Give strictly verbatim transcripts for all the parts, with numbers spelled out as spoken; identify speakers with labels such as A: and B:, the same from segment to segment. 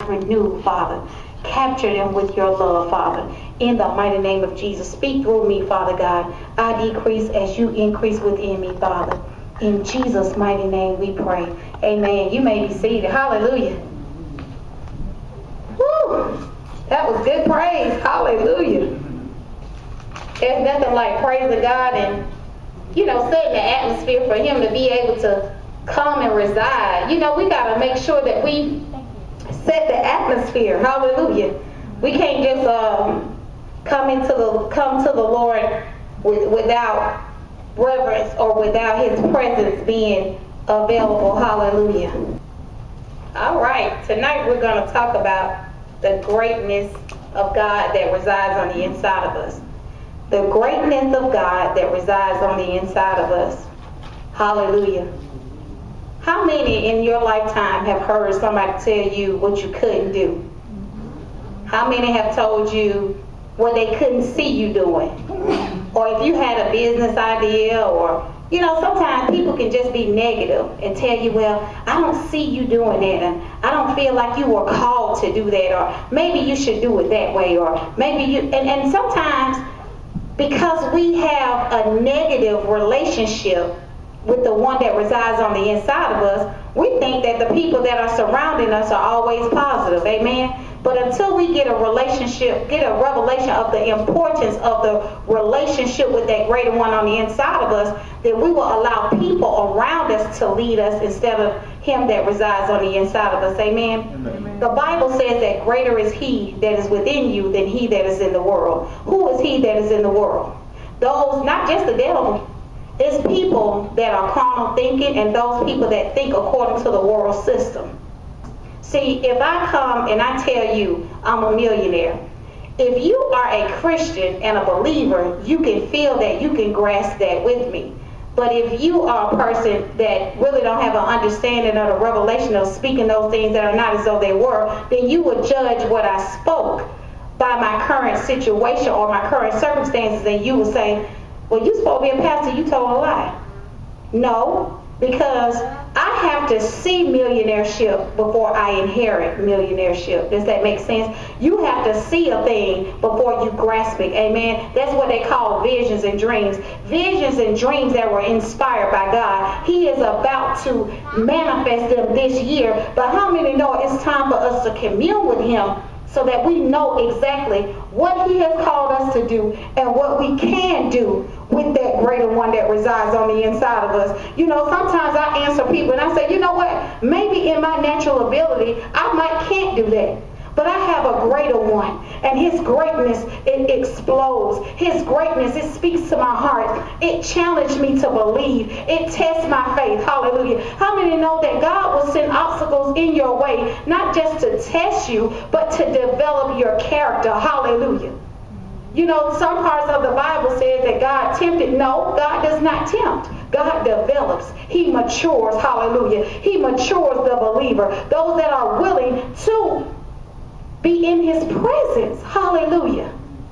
A: renew, Father. Capture them with your love, Father. In the mighty name of Jesus, speak through me, Father God. I decrease as you increase within me, Father. In Jesus' mighty name we pray. Amen. You may be seated. Hallelujah. Woo! That was good praise. Hallelujah. There's nothing like praising God and, you know, setting the atmosphere for him to be able to come and reside. You know, we got to make sure that we set the atmosphere. Hallelujah. We can't just um, come into the come to the Lord with, without reverence or without his presence being available. Hallelujah. All right. Tonight we're going to talk about the greatness of God that resides on the inside of us. The greatness of God that resides on the inside of us. Hallelujah. How many in your lifetime have heard somebody tell you what you couldn't do? How many have told you what they couldn't see you doing? Or if you had a business idea, or, you know, sometimes people can just be negative and tell you, well, I don't see you doing that, and I don't feel like you were called to do that, or maybe you should do it that way, or maybe you, and, and sometimes because we have a negative relationship with the one that resides on the inside of us, we think that the people that are surrounding us are always positive. Amen. But until we get a relationship, get a revelation of the importance of the relationship with that greater one on the inside of us, then we will allow people around us to lead us instead of him that resides on the inside of us. Amen. Amen. The Bible says that greater is he that is within you than he that is in the world. Who is he that is in the world? Those, not just the devil. It's people that are carnal thinking and those people that think according to the world system. See, if I come and I tell you I'm a millionaire, if you are a Christian and a believer, you can feel that, you can grasp that with me. But if you are a person that really don't have an understanding of the revelation of speaking those things that are not as though they were, then you would judge what I spoke by my current situation or my current circumstances, and you would say, well, you supposed to be a pastor, you told a lie. No, because I have to see millionaireship before I inherit millionaireship. Does that make sense? You have to see a thing before you grasp it. Amen. That's what they call visions and dreams. Visions and dreams that were inspired by God. He is about to manifest them this year. But how many know it's time for us to commune with him so that we know exactly what he has called us to do and what we can do with that greater one that resides on the inside of us. You know, sometimes I answer people and I say, you know what, maybe in my natural ability, I might can't do that. But I have a greater one, and his greatness, it explodes. His greatness, it speaks to my heart. It challenged me to believe. It tests my faith. Hallelujah. How many know that God will send obstacles in your way, not just to test you, but to develop your character? Hallelujah. You know, some parts of the Bible says that God tempted. No, God does not tempt. God develops. He matures. Hallelujah. He matures the believer. Those that are willing to be in his presence. Hallelujah.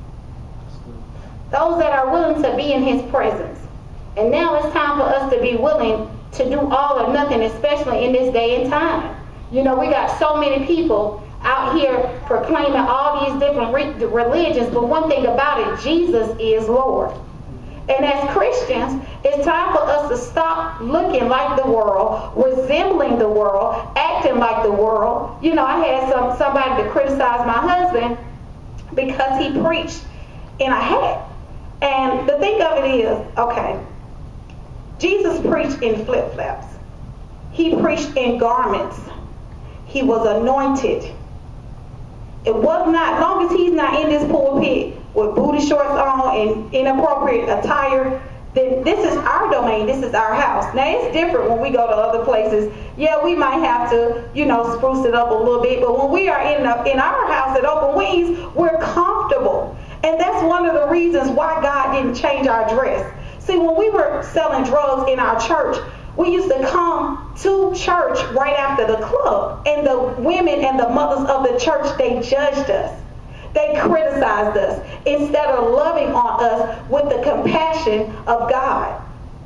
A: Those that are willing to be in his presence. And now it's time for us to be willing to do all or nothing, especially in this day and time. You know, we got so many people out here proclaiming all these different re- religions, but one thing about it, Jesus is Lord. And as Christians, it's time for us to stop looking like the world, resembling the world, acting like the world. You know, I had some somebody to criticize my husband because he preached in a hat. And the thing of it is, okay, Jesus preached in flip-flops. He preached in garments. He was anointed. It was not, as long as he's not in this pulpit with booty shorts on and inappropriate attire, then this is our domain, this is our house. Now it's different when we go to other places. Yeah, we might have to, you know, spruce it up a little bit, but when we are in the, in our house at Open Wings, we're comfortable. And that's one of the reasons why God didn't change our dress. See, when we were selling drugs in our church, we used to come to church right after the club, and the women and the mothers of the church, they judged us. They criticized us instead of loving on us with the compassion of God.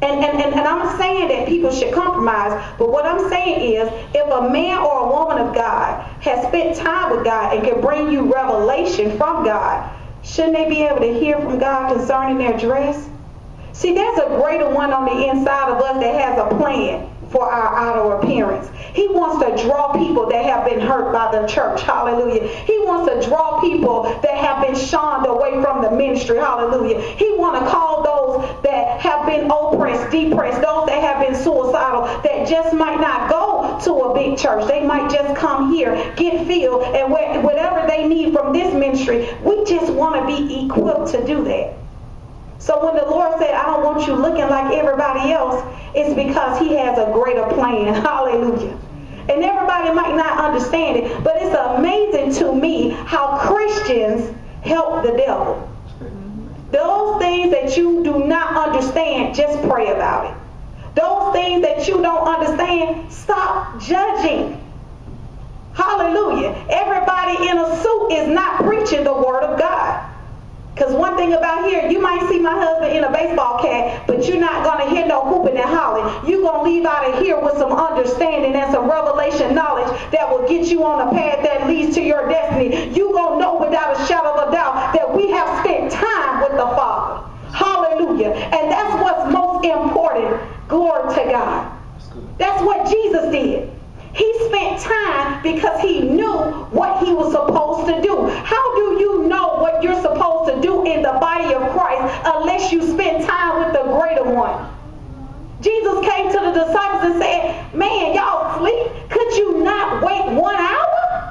B: And, and, and, and I'm not saying that people should compromise, but what I'm saying is if a man or a woman of God has spent time with God and can bring you revelation from God, shouldn't they be able to hear from God concerning their dress? See, there's a greater one on the inside of us that has a plan for our outer appearance. He wants to draw people that have been hurt by the church. Hallelujah. He wants to draw people that have been shunned away from the ministry. Hallelujah. He wants to call those that have been oppressed, depressed, those that have been suicidal, that just might not go to a big church. They might just come here, get filled, and whatever they need from this ministry, we just want to be equipped to do that. So when the Lord said, I don't want you looking like everybody else, it's because he has a greater plan. Hallelujah. And everybody might not understand it, but it's amazing to me how Christians help the devil. Those things that you do not understand, just pray about it. Those things that you don't understand, stop judging. Hallelujah. Everybody in a suit is not preaching the word of God. Because one thing about here, you might see my husband in a baseball cap, but you're not going to hear no hooping and hollering. You're going to leave out of here with some understanding and some revelation knowledge that will get you on a path that leads to your destiny. You're going to know without a shadow of a doubt that we have spent time with the Father. Hallelujah. And that's what's most important. Glory to God. That's what Jesus did. He spent time because he knew what he was supposed to do. How do you know what you're supposed to do in the body of Christ unless you spend time with the greater one? Jesus came to the disciples and said, man, y'all sleep? Could you not wait one hour?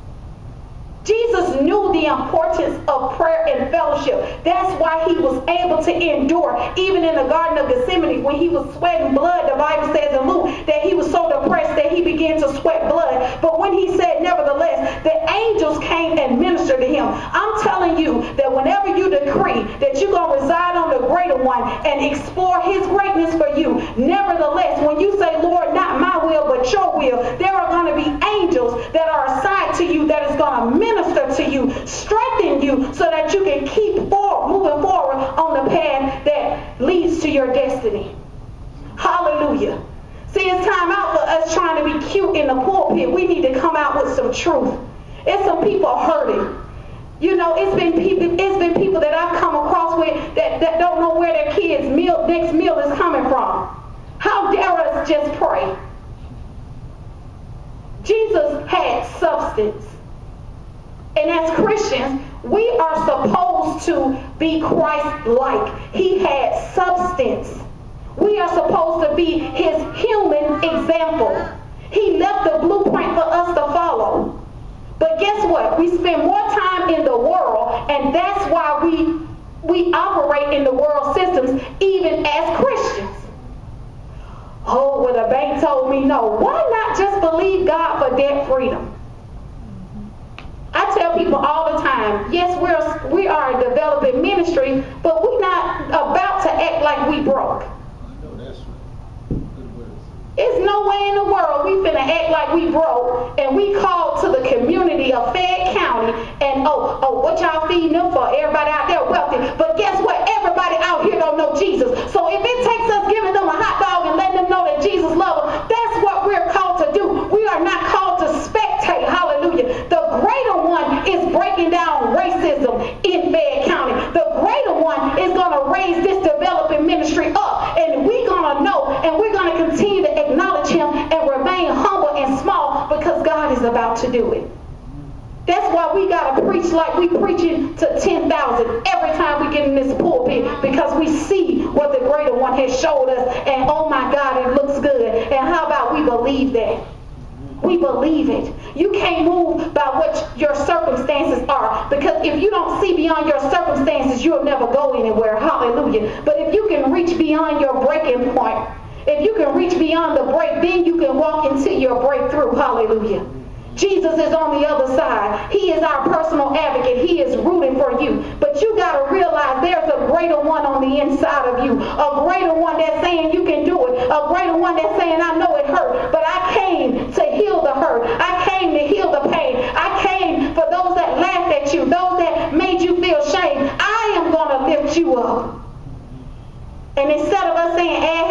B: Jesus knew the importance of prayer and fellowship. That's why he was able to endure. Even in the Garden of Gethsemane, when he was sweating blood, the Bible says in Luke that he was so depressed that he began to sweat blood. But when he said, nevertheless, the angels came and ministered to him. I'm telling you that whenever you decree that you're going to reside on the greater one and explore his greatness for you, nevertheless, when you say, Lord, not my will, but your will, there are going to be angels that are assigned to you that is going to minister to you, strengthen you so that you can keep forward, moving forward on the path that leads to your destiny. Hallelujah. See, it's time out for us trying to be cute in the pulpit. We need to come out with some truth. It's some people hurting. You know, it's been people, it's been people that I've come across with that, that don't know where their kids' meal, next meal is coming from. How dare us just pray? Jesus had substance. And as Christians, we are supposed to be Christ-like. He had substance. We are supposed to be his human example. He left the blueprint for us to follow. But guess what? We spend more time in the world, and that's why we, we operate in the world systems even as Christians. Oh, well, the bank told me no. Why not just believe God for debt freedom? I tell people all the time, yes, we're we are a developing ministry, but we're not about to act like we broke. There's no way in the world we finna act like we broke and we called to the community of Fayette County and oh, oh, what y'all feeding them for? Everybody out there wealthy. But guess what? Everybody out here don't know Jesus. So if it takes us giving them a hot dog and letting them know that Jesus loves them, that's what we're called to do. We are not called to spectate. Hallelujah. The greater one is breaking down racism in Fayette County. The greater one is going to raise this developing ministry up, and we're going to know, and we're going to continue to acknowledge him and remain humble and small because God is about to do it. That's why we got to preach like we preaching to ten thousand every time we get in this pulpit, because we see what the greater one has showed us, and oh my God, it looks good. And how about we believe that? We believe it. You can't move by what your circumstances are, because if you don't see beyond your circumstances, you'll never go anywhere. Hallelujah. But if you can reach beyond your breaking point, if you can reach beyond the break, then you can walk into your breakthrough. Hallelujah. Jesus is on the other side. He is our personal advocate. He is rooting for you. But you got to realize there's a greater one on the inside of you. A greater one that's saying you can do it. A greater one that's saying, I know it hurt, but I came to heal the hurt. I came to heal the pain. I came for those that laughed at you, those that made you feel shame. I am going to lift you up. And instead of us saying, add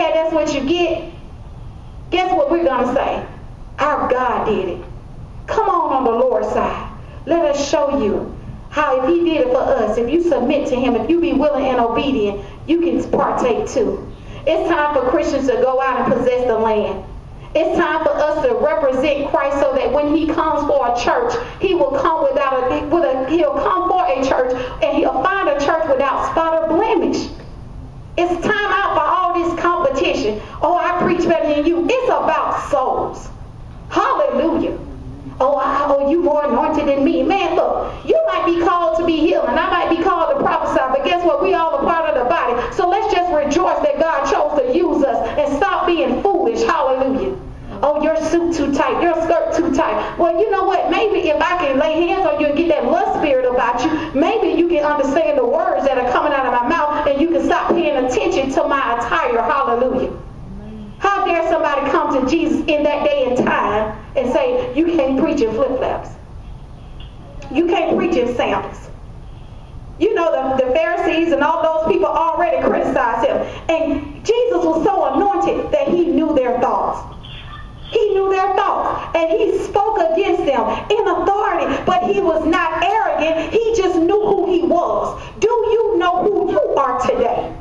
B: it, guess what we're going to say? Our God did it. Come on on the Lord's side. Let us show you how if he did it for us, if you submit to him, if you be willing and obedient, you can partake too. It's time for Christians to go out and possess the land. It's time for us to represent Christ so that when he comes for a church, he will come without a, with a he'll come for a church and he'll find a church without spot or blemish. It's time out for all this competition. Oh, I preach better than you. It's about souls. Hallelujah. Oh, I, oh, you more anointed than me. Man, look, you might be called to be healed, and I might be called to prophesy, but guess what? We all a part of the body. So let's just rejoice that God chose to use us and stop being foolish. Hallelujah. Oh, your suit too tight, your skirt too tight. Well, you know what? Maybe if I can lay hands on you and get that lust spirit about you, maybe you can understand the words that are coming out of my mouth and you can stop paying attention to my attire. Hallelujah. How dare somebody come to Jesus in that day and time and say, you can't preach in flip-flops. You can't preach in sandals. You know, the, the Pharisees and all those people already criticized him. And Jesus was so anointed that he knew their thoughts. He knew their thoughts. And he spoke against them in authority. But he was not arrogant. He just knew who he was. Do you know who you are today?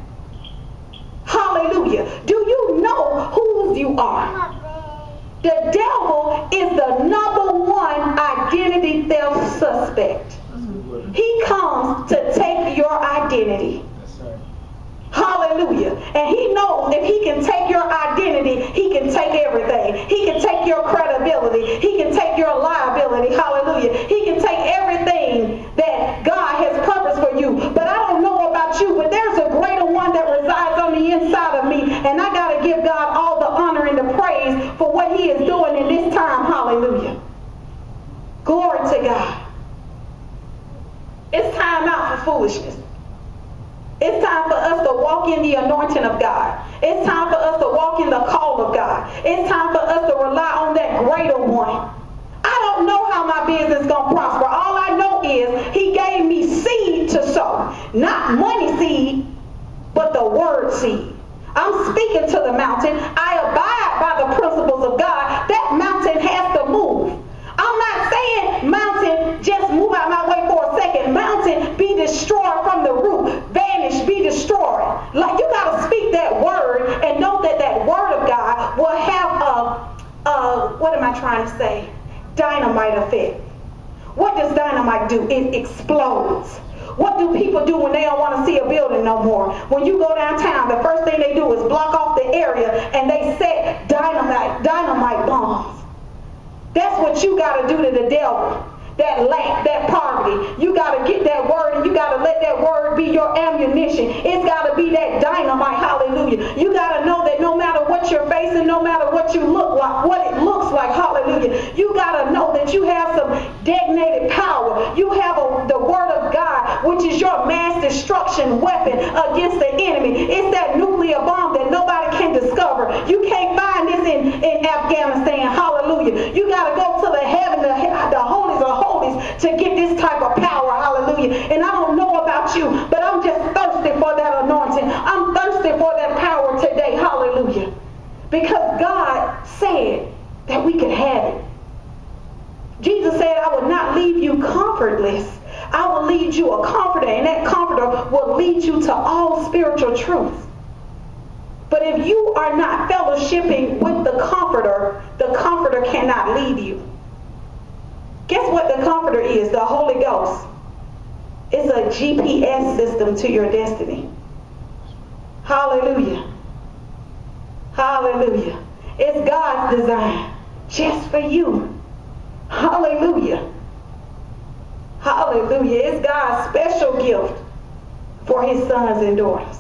B: Hallelujah. Do you know whose you are? The devil is the number one identity theft suspect. He comes to take your identity. Hallelujah. And he knows if he can take your identity, he can take everything. He can take your credibility. He can take your liability. Hallelujah. He can take everything that God has purposed for you. But I don't know about you, but there's a greater one that resides on the inside of me. And I got to give God all the honor and the praise for what he is doing in this time. Hallelujah. Glory to God. It's time out for foolishness. It's time for us to walk in the anointing of God. It's time for us to walk in the call of God. It's time for us to rely on that greater one. I don't know how my business is going to prosper. All I know is he gave me seed to sow. Not money seed, but the word seed. I'm speaking to the mountain. I abide by the principles of God. That mountain has to move. I'm not saying mountain just move out my way for a second. Mountain be destroyed from the root. Vanish, be destroyed. Like you got to speak that word and know that that word of God will have a, a, what am I trying to say? Dynamite effect. What does dynamite do? It explodes. What do people do when they don't want to see a building no more? When you go downtown, the first thing they do is block off the area and they set dynamite, dynamite bombs. That's what you got to do to the devil. That lack, that poverty. You got to get that word and you got to let that word be your ammunition. It's got to be that dynamite. Hallelujah. You got to know that no matter what you're facing, no matter what you look like, what it looks like, hallelujah, you got to know that you have some detonated power. You have a, the word of God, which is your mass destruction weapon against the enemy. It's that nuclear bomb that nobody can discover. You can't find this in, in Afghanistan. Hallelujah. You got to go to the heaven, the, the holies of holies, to get this type of power. Hallelujah. And I don't know about you, but I'm just thirsty for that anointing. I'm thirsty for that power today. Hallelujah. Because God said that we could have it. Jesus said, I will not leave you comfortless. I will lead you a comforter, and that comforter will lead you to all spiritual truth. But if you are not fellowshipping with the comforter, the comforter cannot lead you. Guess what the comforter is? The Holy Ghost. It's a G P S system to your destiny. Hallelujah. Hallelujah. It's God's design just for you. Hallelujah. Hallelujah. It's God's special gift for his sons and daughters.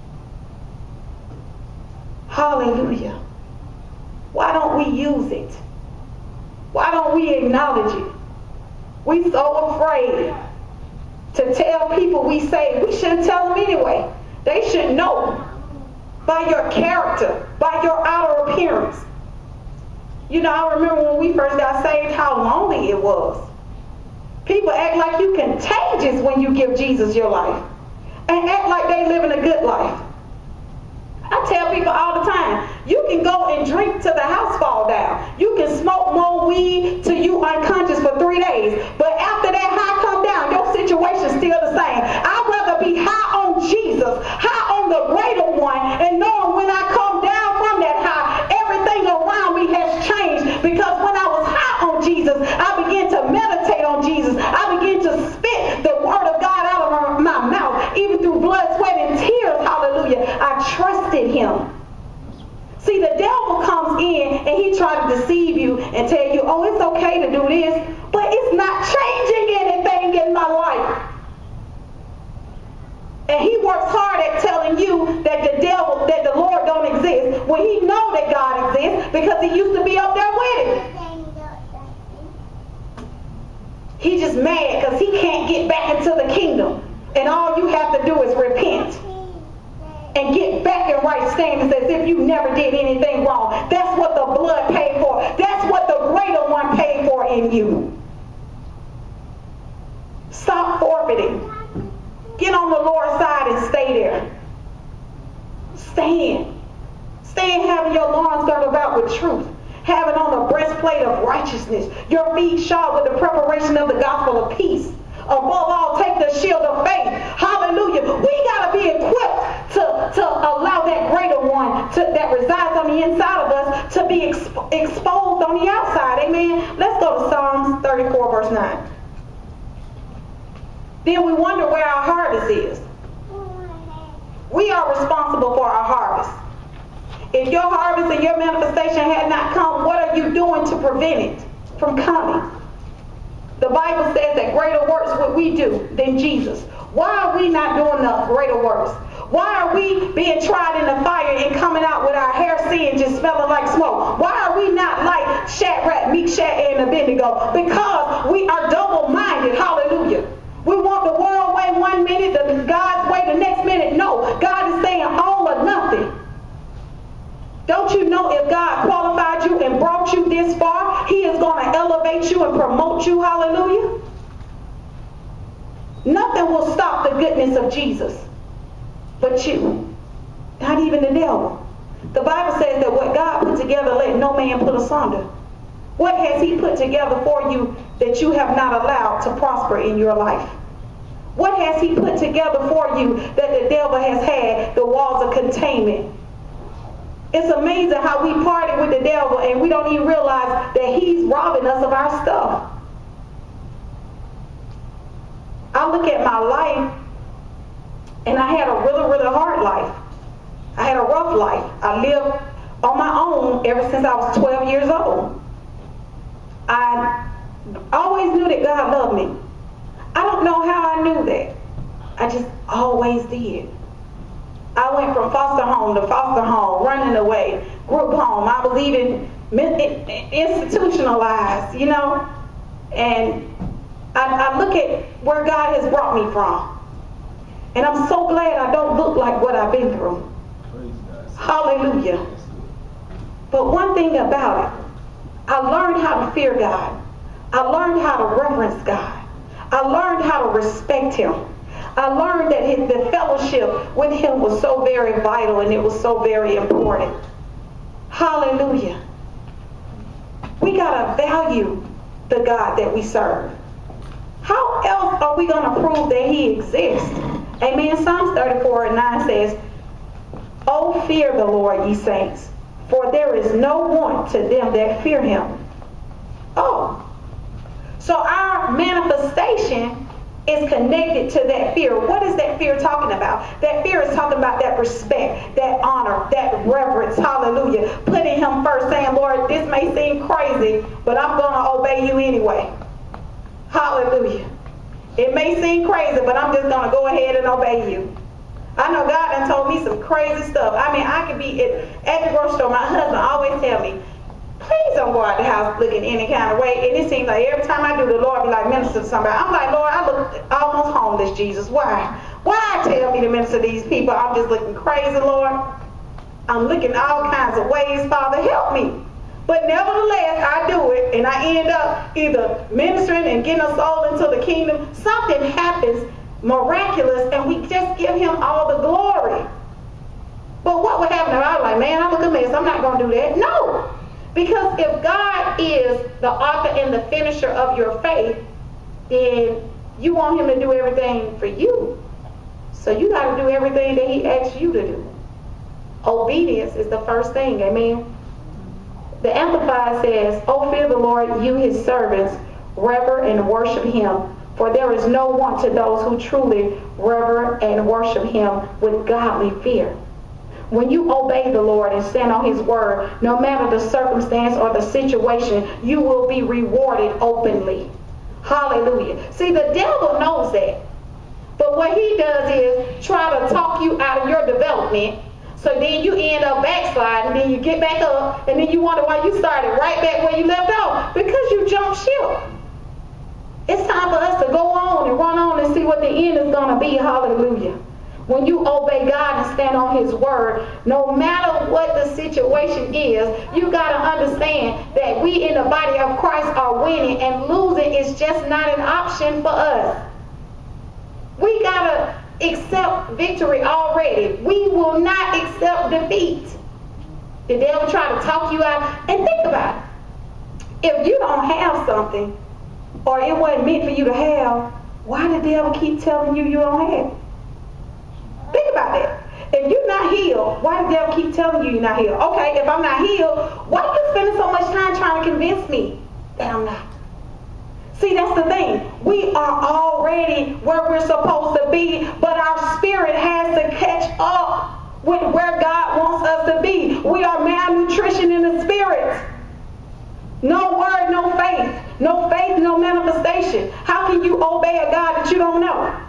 B: Hallelujah. Why don't we use it? Why don't we acknowledge it? We so afraid to tell people we say. We shouldn't tell them anyway. They should know by your character, by your outer appearance. You know, I remember when we first got saved, how lonely it was. People act like you contagious when you give Jesus your life, and act like they living a good life. I tell people all the time, You can go and drink till the house fall down. You can smoke more weed till you unconscious for three days. But after that high come down, your situation's still the same. I'd rather be high on Jesus, high on the greater one, and knowing when I come down from that high, everything around me has changed. Because when I was high on Jesus, I began to meditate on Jesus. I began to spit the word of God out of my mouth, even through blood, sweat, and tears. Hallelujah. I trusted him. See, the devil comes in and he tries to deceive you and tell you, oh, it's okay to do this, but it's not changing anything in my life. And he works hard at telling you that the devil, that the Lord don't exist, when he know that God exists because he used to be up there with him. He's just mad because he can't get back into the kingdom. And all you have to do is repent and get back in right standings as if you never did anything wrong. That's what the blood paid for. That's what the greater one paid for in you. Stop forfeiting. Get on the Lord's side and stay there. Stand. Stand having your loins girded about with truth. Having on the breastplate of righteousness. Your feet shod with the preparation of the gospel of peace. Above all, take the shield of faith. Hallelujah. We got to be equipped to, to allow that greater one to, that resides on the inside of us to be exp- exposed on the outside. Amen. Let's go to Psalms thirty-four, verse nine. Then we wonder where our harvest is. We are responsible for our harvest. If your harvest and your manifestation had not come, what are you doing to prevent it from coming? The Bible says that greater works would we do than Jesus. Why are we not doing the greater works? Why are we being tried in the fire and coming out with our hair singed just smelling like smoke? Why are we not like Shadrach, Meshach, and Abednego? Because we are double-minded. Hallelujah. We want the world way one minute, the God's way the next minute. No, God is saying all or nothing. Don't you know if God qualified you and brought you this far, he is going to elevate you and promote you? Hallelujah. Nothing will stop the goodness of Jesus but you. Not even the devil. The Bible says that what God put together, let no man put asunder. What has he put together for you that you have not allowed to prosper in your life? What has he put together for you that the devil has had the walls of containment? It's amazing how we party with the devil and we don't even realize that he's robbing us of our stuff. I look at my life and I had a really, really hard life. I had a rough life. I lived on my own ever since I was twelve years old. I always knew that God loved me. I don't know how I knew that. I just always did. I went from foster home to foster home, running away, group home. I was even institutionalized, you know. And I, I look at where God has brought me from. And I'm so glad I don't look like what I've been through. Hallelujah. But one thing about it, I learned how to fear God. I learned how to reverence God. I learned how to respect him. I learned that his, the fellowship with him was so very vital and it was so very important. Hallelujah. We got to value the God that we serve. How else are we going to prove that he exists? Amen. Psalms thirty-four and nine says, "Oh, fear the Lord, ye saints, for there is no want to them that fear him." Oh. So our manifestation is connected to that fear. What is that fear talking about? That fear is talking about that respect, that honor, that reverence. Hallelujah. Putting him first, saying, Lord, this may seem crazy, but I'm going to obey you anyway. Hallelujah. It may seem crazy, but I'm just going to go ahead and obey you. I know God done told me some crazy stuff. I mean, I could be at, at the grocery store. My husband always tell me, please don't go out the house looking any kind of way. And it seems like every time I do, the Lord be like, minister to somebody. I'm like, Lord, I look almost homeless, Jesus. Why? Why tell me to minister to these people? I'm just looking crazy, Lord. I'm looking all kinds of ways. Father, help me. But nevertheless, I do it, and I end up either ministering and getting a soul into the kingdom. Something happens miraculous, and we just give him all the glory. But what would happen if I was like, man, I look a mess, I'm not going to do that? No. Because if God is the author and the finisher of your faith, then you want him to do everything for you. So you got to do everything that he asks you to do. Obedience is the first thing, amen. The Amplified says, "Oh, fear the Lord, you his servants, rever and worship him. For there is no want to those who truly rever and worship him with godly fear." When you obey the Lord and stand on his word, no matter the circumstance or the situation, you will be rewarded openly. Hallelujah. See, the devil knows that. But what he does is try to talk you out of your development. So then you end up backsliding, then you get back up, and then you wonder why you started right back where you left off. Because you jumped ship. It's time for us to go on and run on and see what the end is going to be. Hallelujah. When you obey God and stand on his word, no matter what the situation is, you got to understand that we in the body of Christ are winning, and losing is just not an option for us. We got to accept victory already. We will not accept defeat. The devil try to talk you out. And think about it. If you don't have something, or it wasn't meant for you to have, why the devil keep telling you you don't have it? Think about that. If you're not healed, why the devil keep telling you you're not healed? Okay, if I'm not healed, why are you spending so much time trying to convince me that I'm not? See, that's the thing. We are already where we're supposed to be, but our spirit has to catch up with where God wants us to be. We are malnutrition in the spirit. No word, no faith. No faith, no manifestation. How can you obey a God that you don't know?